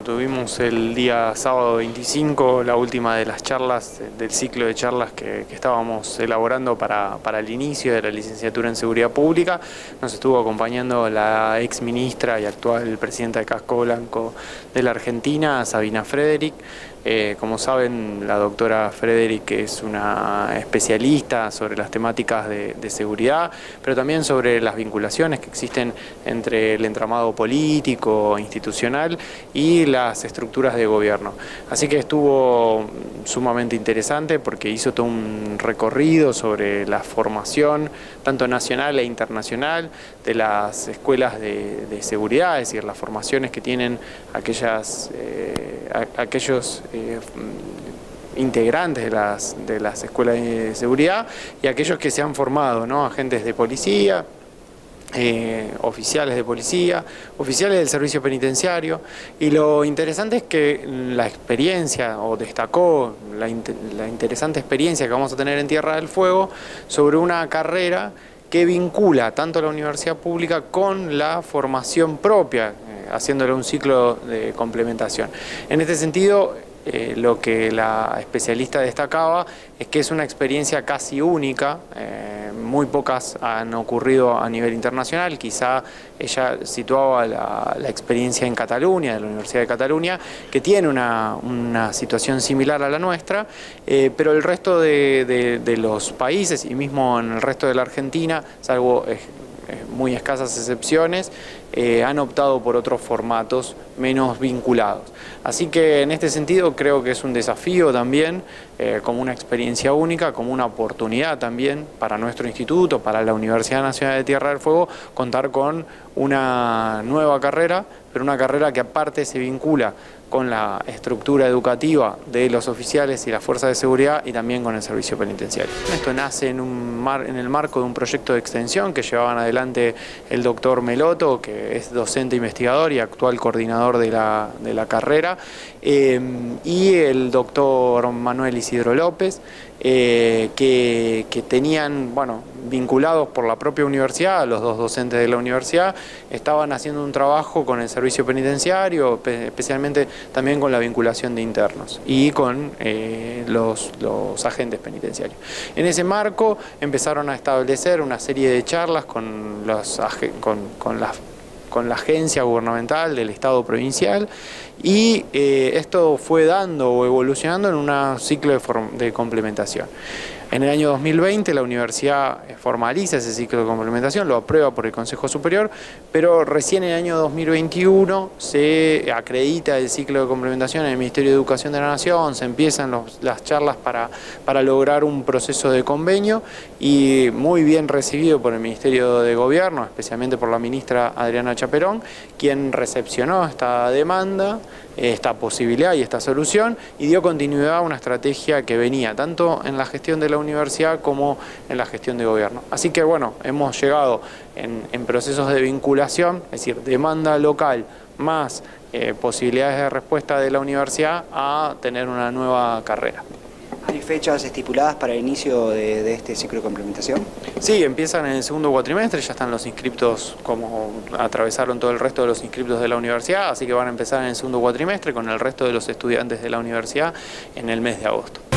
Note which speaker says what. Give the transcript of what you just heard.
Speaker 1: Tuvimos el día sábado 25 la última de las charlas, del ciclo de charlas que estábamos elaborando para el inicio de la licenciatura en Seguridad Pública. Nos estuvo acompañando la ex ministra y actual presidenta de Casco Blanco de la Argentina, Sabina Frederick. Como saben, la doctora Frederick es una especialista sobre las temáticas de seguridad, pero también sobre las vinculaciones que existen entre el entramado político, institucional y las estructuras de gobierno. Así que estuvo sumamente interesante porque hizo todo un recorrido sobre la formación, tanto nacional e internacional, de las escuelas de seguridad, es decir, las formaciones que tienen aquellos integrantes de las escuelas de seguridad y aquellos que se han formado, ¿no? Agentes de policía, oficiales de policía, oficiales del servicio penitenciario. Y lo interesante es que la experiencia, o destacó la interesante experiencia que vamos a tener en Tierra del Fuego sobre una carrera que vincula tanto la universidad pública con la formación propia, haciéndole un ciclo de complementación. En este sentido, lo que la especialista destacaba es que es una experiencia casi única, muy pocas han ocurrido a nivel internacional. Quizá ella situaba la experiencia en Cataluña, de la Universidad de Cataluña, que tiene una situación similar a la nuestra, pero el resto de los países y mismo en el resto de la Argentina, salvo muy escasas excepciones, han optado por otros formatos menos vinculados. Así que en este sentido creo que es un desafío también, como una experiencia única, como una oportunidad también para nuestro instituto, para la Universidad Nacional de Tierra del Fuego, contar con una nueva carrera, pero una carrera que aparte se vincula con la estructura educativa de los oficiales y las fuerzas de seguridad y también con el servicio penitenciario. Esto nace en el marco de un proyecto de extensión que llevaban adelante el doctor Meloto, que es docente investigador y actual coordinador de la carrera, y el doctor Manuel Isidro López, que tenían, vinculados por la propia universidad, los dos docentes de la universidad, estaban haciendo un trabajo con el servicio penitenciario, especialmente también con la vinculación de internos y con los agentes penitenciarios. En ese marco empezaron a establecer una serie de charlas con la agencia gubernamental del Estado provincial, y esto fue dando o evolucionando en un ciclo de complementación. En el año 2020 la universidad formaliza ese ciclo de complementación, lo aprueba por el Consejo Superior, pero recién en el año 2021 se acredita el ciclo de complementación en el Ministerio de Educación de la Nación, se empiezan las charlas para lograr un proceso de convenio, y muy bien recibido por el Ministerio de Gobierno, especialmente por la ministra Adriana Chaperón, quien recepcionó esta demanda, esta posibilidad y esta solución, y dio continuidad a una estrategia que venía tanto en la gestión de la universidad como en la gestión de gobierno. Así que hemos llegado en procesos de vinculación, es decir, demanda local más posibilidades de respuesta de la universidad, a tener una nueva carrera.
Speaker 2: ¿Hay fechas estipuladas para el inicio de este ciclo de complementación?
Speaker 1: Sí, empiezan en el segundo cuatrimestre, ya están los inscriptos, como atravesaron todo el resto de los inscriptos de la universidad, así que van a empezar en el segundo cuatrimestre con el resto de los estudiantes de la universidad en el mes de agosto.